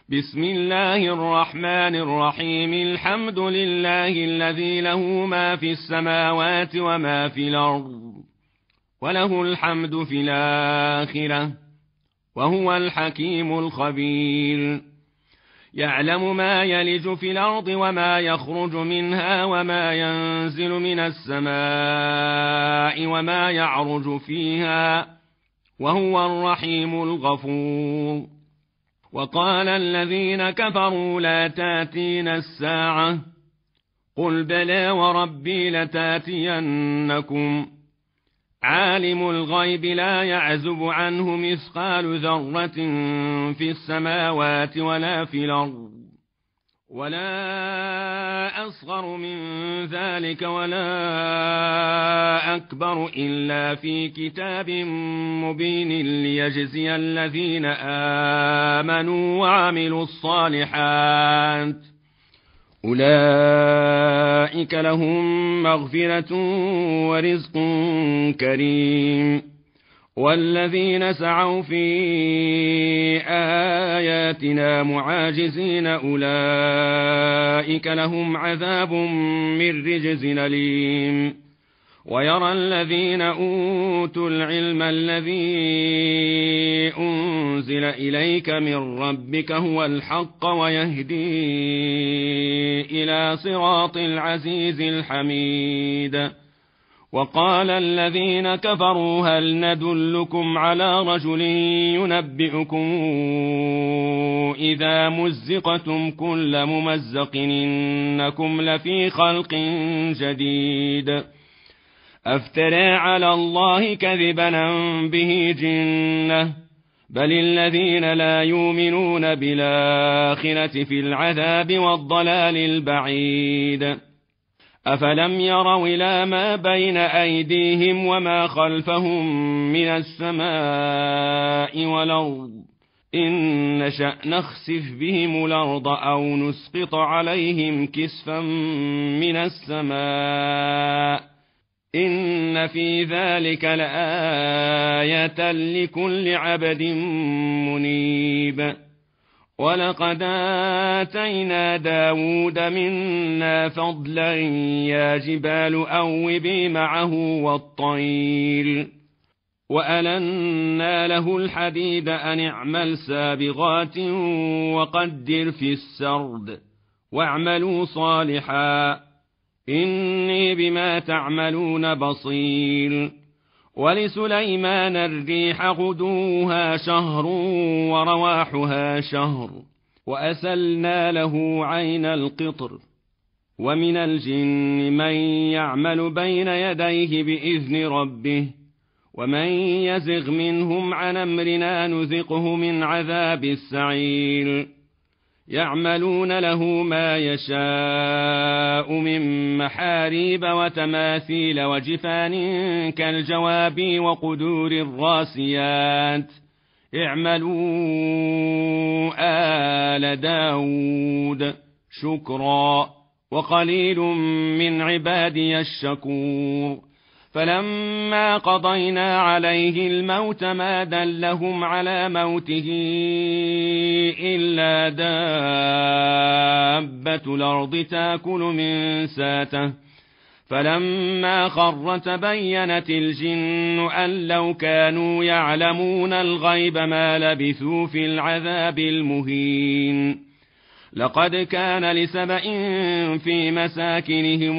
بسم الله الرحمن الرحيم. الحمد لله الذي له ما في السماوات وما في الأرض وله الحمد في الآخرة وهو الحكيم الخبير. يعلم ما يلج في الأرض وما يخرج منها وما ينزل من السماء وما يعرج فيها وهو الرحيم الغفور. وقال الذين كفروا لا تأتينا الساعة قل بلى وربي لتأتينكم عالم الغيب لا يعزب عنه مثقال ذرة في السماوات ولا في الأرض ولا أصغر من ذلك ولا أكبر إلا في كتاب مبين ليجزي الذين آمنوا وعملوا الصالحات أولئك لهم مغفرة ورزق كريم. والذين سعوا في آياتنا معاجزين أولئك لهم عذاب من رجز أليم. ويرى الذين أوتوا العلم الذي أنزل إليك من ربك هو الحق ويهدي إلى صراط العزيز الحميد. وقال الذين كفروا هل ندلكم على رجل ينبئكم إذا مزقتم كل ممزق إنكم لفي خلق جديد أفترى على الله كذبا به جنة بل الذين لا يؤمنون بالآخرة في العذاب والضلال البعيد. أفلم يروا إلى ما بين أيديهم وما خلفهم من السماء والأرض إن نشأ نخسف بهم الأرض أو نسقط عليهم كسفا من السماء إن في ذلك لآية لكل عبد منيب. ولقد آتينا داود منا فضلا يا جبال أوبي معه والطير وألنا له الحديد أن اعمل سابغات وقدر في السرد واعملوا صالحا إني بما تعملون بصير. ولسليمان الريح غدوها شهر ورواحها شهر وأسلنا له عين القطر. ومن الجن من يعمل بين يديه بإذن ربه ومن يزغ منهم عن أمرنا نذقه من عذاب السعير. يعملون له ما يشاء من محاريب وتماثيل وجفان كالجواب وقدور الراسيات اعملوا آل داود شكرا وقليل من عبادي الشكور. فلما قضينا عليه الموت ما دلهم على موته إلا دابة الأرض تأكل من ساته فلما خر تبينت الجن أن لو كانوا يعلمون الغيب ما لبثوا في العذاب المهين. لقد كان لسبإ في مساكنهم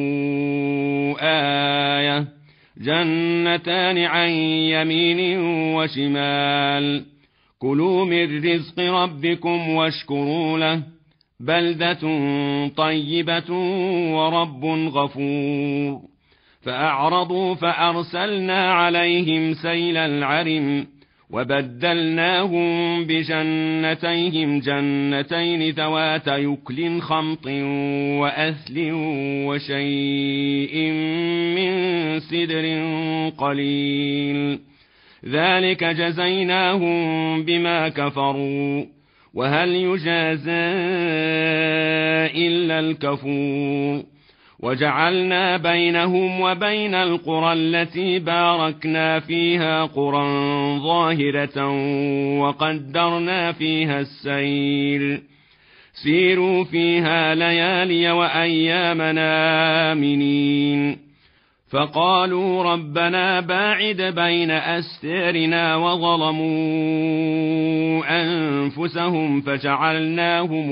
آية جنتان عن يمين وشمال كلوا من رزق ربكم واشكروا له بلدة طيبة ورب غفور. فأعرضوا فأرسلنا عليهم سيل العرم وبدلناهم بجنتيهم جنتين ذوات يكل خمط وأثل وشيء من سدر قليل ذلك جزيناهم بما كفروا وهل يجازى إلا الكفور. وجعلنا بينهم وبين القرى التي باركنا فيها قرى ظاهرة وقدرنا فيها السير سيروا فيها ليالي وأيامنا آمنين فقالوا ربنا باعد بين أستارنا وظلموا أنفسهم فجعلناهم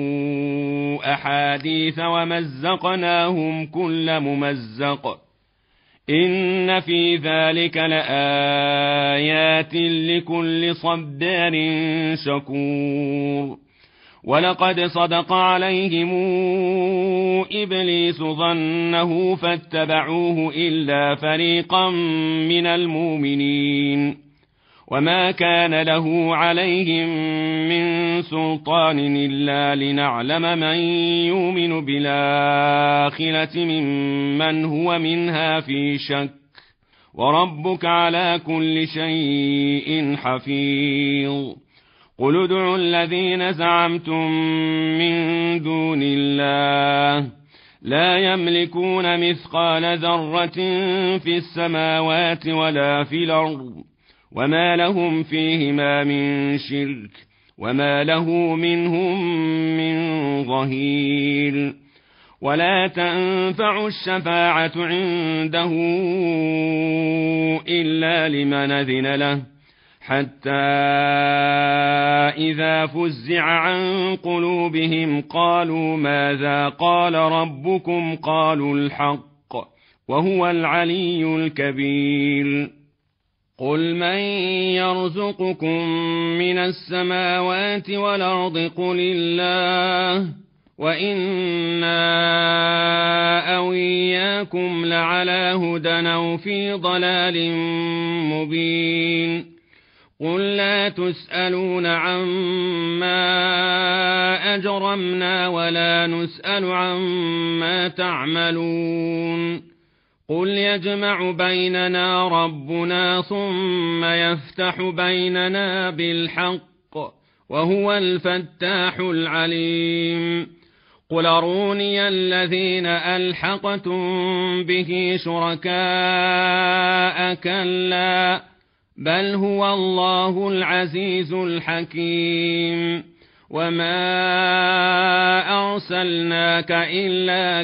أحاديث ومزقناهم كل ممزق إن في ذلك لآيات لكل صبار شكور ولقد صدق عليهم إبليس ظنه فاتبعوه إلا فريقا من المؤمنين وما كان له عليهم من سلطان إلا لنعلم من يؤمن بالآخرة ممن هو منها في شك وربك على كل شيء حفيظ قل ادعوا الذين زعمتم من دون الله لا يملكون مثقال ذرة في السماوات ولا في الأرض وما لهم فيهما من شرك وما له منهم من ظهير ولا تنفع الشفاعة عنده إلا لمن أذن له حتى إذا فزع عن قلوبهم قالوا ماذا قال ربكم قالوا الحق وهو العلي الكبير قل من يرزقكم من السماوات والأرض قل الله وإنا أو إياكم لعلى هدى أو في ضلال مبين قل لا تسألون عما أجرمنا ولا نسأل عما تعملون قل يجمع بيننا ربنا ثم يفتح بيننا بالحق وهو الفتاح العليم قل أروني الذين ألحقتم به شركاء كلا بل هو الله العزيز الحكيم وما أرسلناك إلا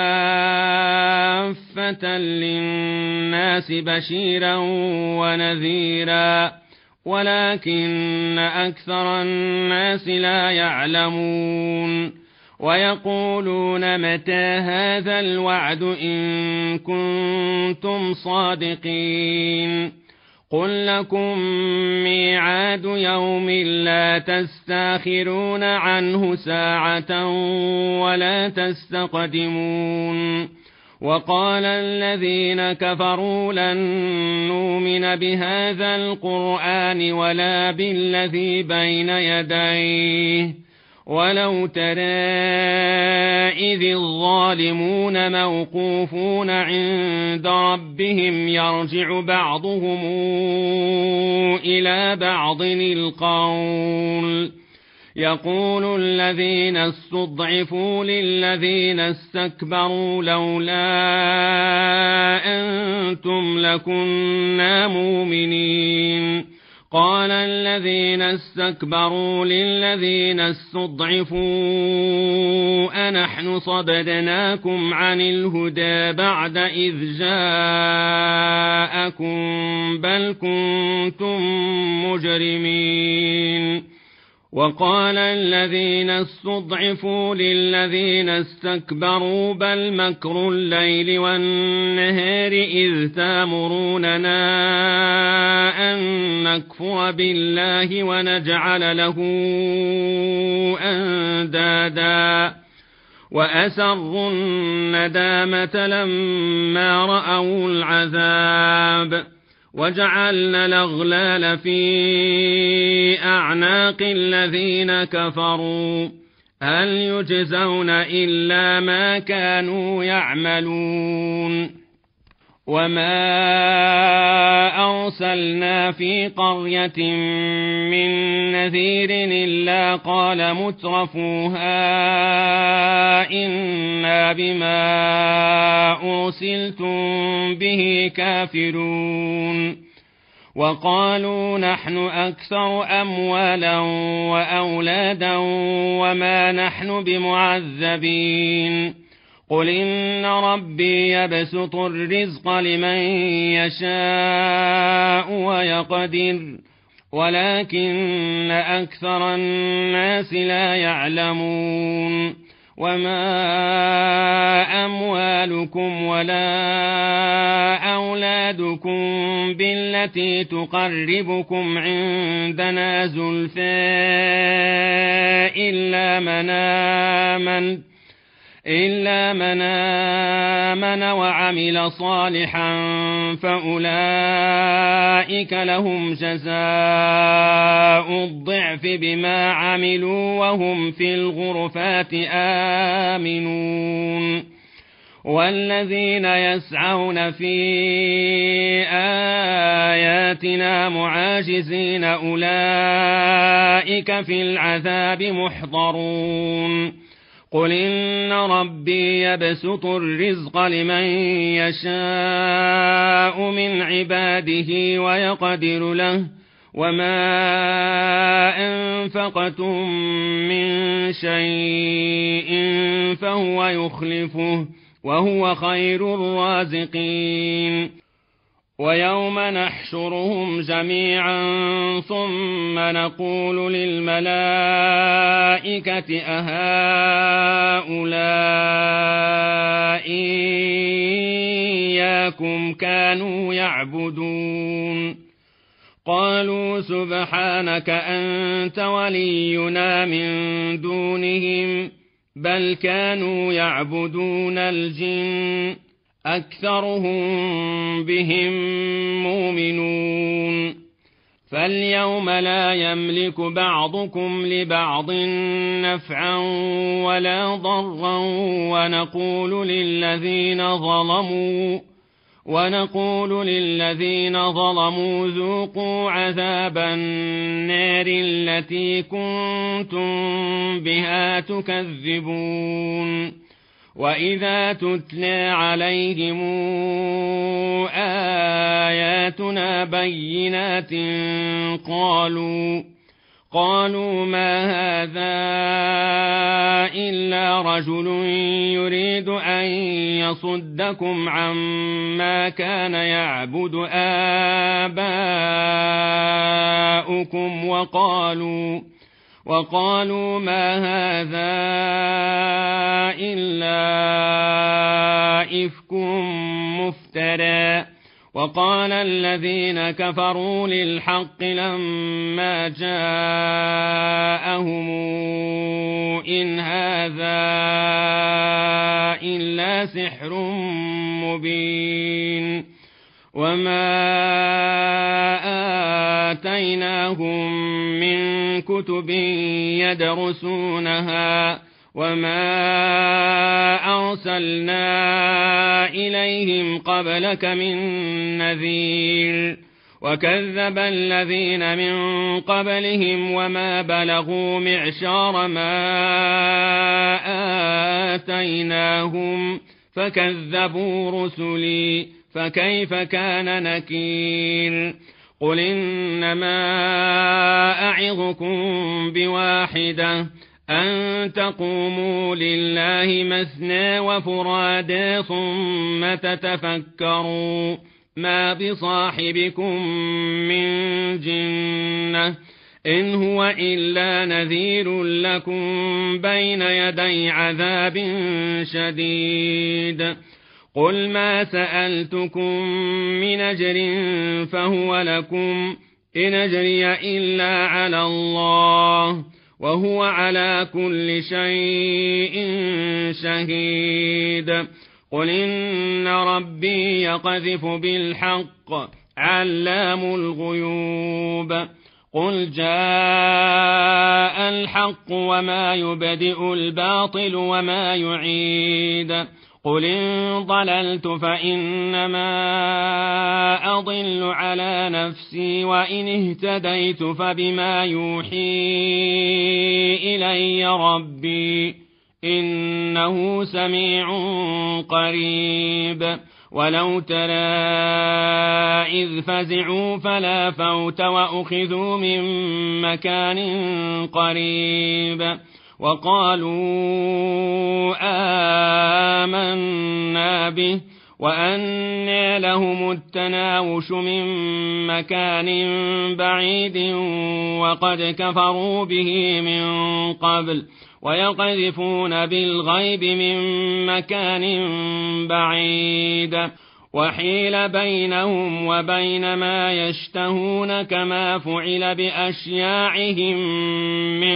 كافة للناس بشيرا ونذيرا ولكن أكثر الناس لا يعلمون ويقولون متى هذا الوعد إن كنتم صادقين قل لكم ميعاد يوم لا تستاخرون عنه ساعة ولا تستقدمون وقال الذين كفروا لن نؤمن بهذا القرآن ولا بالذي بين يديه ولو ترى إذ الظالمون موقوفون عند ربهم يرجع بعضهم إلى بعض القول يقول الذين استضعفوا للذين استكبروا لولا أنتم لكنا مؤمنين قال الذين استكبروا للذين استضعفوا أنحن صددناكم عن الهدى بعد إذ جاءكم بل كنتم مجرمين وقال الذين استضعفوا للذين استكبروا بل مكر الليل والنهار إذ تامروننا أن نكفر بالله ونجعل له أندادا وأسروا الندامة لما رأوا العذاب وجعلنا الأغلال في أعناق الذين كفروا هل يجزون إلا ما كانوا يعملون وما أرسلنا في قرية من نذير إلا قال مترفوها إنا بما أرسلتم به كافرون وقالوا نحن أكثر أموالا وأولادا وما نحن بمعذبين قل إن ربي يبسط الرزق لمن يشاء ويقدر ولكن أكثر الناس لا يعلمون وما أموالكم ولا أولادكم بالتي تقربكم عندنا زلفى إلا من آمن وعمل صالحا فأولئك لهم جزاء الضعف بما عملوا وهم في الغرفات آمنون والذين يسعون في آياتنا معاجزين أولئك في العذاب محضرون قل إن ربي يبسط الرزق لمن يشاء من عباده ويقدر له وما أنفقتم من شيء فهو يخلفه وهو خير الرازقين ويوم نحشرهم جميعا ثم نقول للملائكة أهؤلاء إياكم كانوا يعبدون قالوا سبحانك أنت ولينا من دونهم بل كانوا يعبدون الجن أكثرهم بهم مؤمنون فاليوم لا يملك بعضكم لبعض نفعا ولا ضرا ونقول للذين ظلموا ذوقوا عذاب النار التي كنتم بها تكذبون وإذا تتلى عليهم آياتنا بينات قالوا ما هذا إلا رجل يريد أن يصدكم عما كان يعبد آباؤكم وقالوا ما هذا إلا إفك مفترى وقال الذين كفروا للحق لما جاءهم إن هذا إلا سحر مبين وما آتيناهم من كتب يدرسونها وما أرسلنا إليهم قبلك من نذير وكذب الذين من قبلهم وما بلغوا معشار ما آتيناهم فكذبوا رسلي فكيف كان نكير قل إنما أعظكم بواحدة أن تقوموا لله مثنى وفرادى ثم تتفكروا ما بصاحبكم من جنة إن هو إلا نذير لكم بين يدي عذاب شديد قل ما سألتكم من أجر فهو لكم إن أجري إلا على الله وهو على كل شيء شهيد قل إن ربي يقذف بالحق علام الغيوب قل جاء الحق وما يبدئ الباطل وما يعيد قل إن ضللت فإنما أضل على نفسي وإن اهتديت فبما يوحي إلي ربي إنه سميع قريب ولو ترى إذ فزعوا فلا فوت وأخذوا من مكان قريب وقالوا آمنا به وأنى لهم التناوش من مكان بعيد وقد كفروا به من قبل ويقذفون بالغيب من مكان بعيد وحيل بينهم وبين ما يشتهون كما فعل بأشياعهم من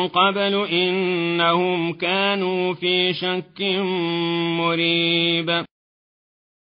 قبل إنهم كانوا في شك مريب